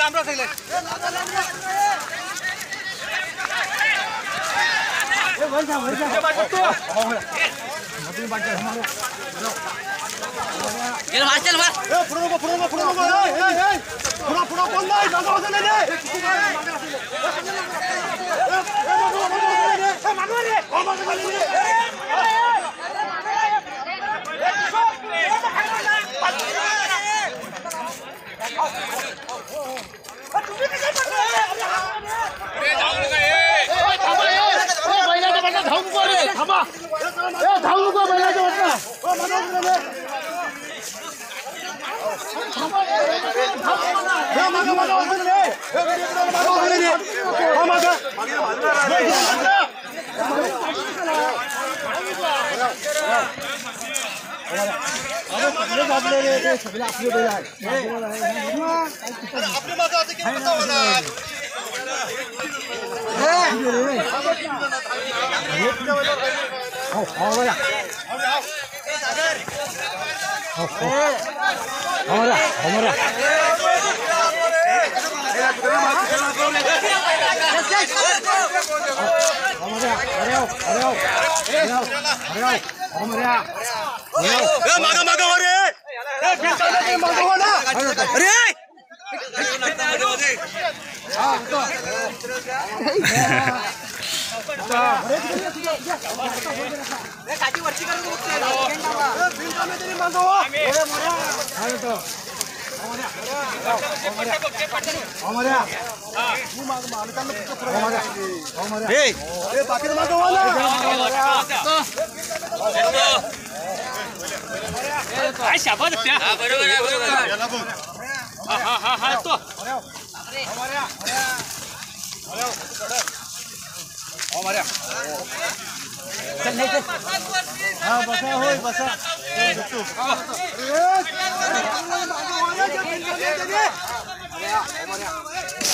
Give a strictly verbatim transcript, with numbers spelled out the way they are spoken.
আমরা থাকলে এ ভাই যা ভাই যা তো মতি বাচ্চা हमारे चल मार चल मार ए पुरो को पुरो को पुरो को ए ए ए पुरो पुरो बोल नहीं दादा हो ले ले ए मानो रे ओ मानो ले थांबा ए धावू नको बैलाच्या वाटला ओ मानो रे थांबा ए मागं मागं वाजून रे ए मागं वाजून रे हो मागं अरे सगळे दाबले रे ते सगळे आपले बैल आहेत आपले मागं आता केलं कसं होणार आओ आओ वाला हमारा हमारा हमारा अरे आओ अरे आओ अरे आओ अरे आओ हमारा ए मागा मागा हो रे ए फिर चल के मागा हो ना अरे हां तो ए काठी वरची करून बघते ए बिल कामे तरी मागो अरे मोरा हां तो हमारा हमारा तू माग मालकाला पुढे हमारा हमारा ए ए बाकी मागो वाला काय शाबास त्या हां बरोबर आहे बरोबर आहे याला बघ हां हां हां हां तो अरे हमारा अरे हमारा चल नहीं चल हां बसा होय बसा अरे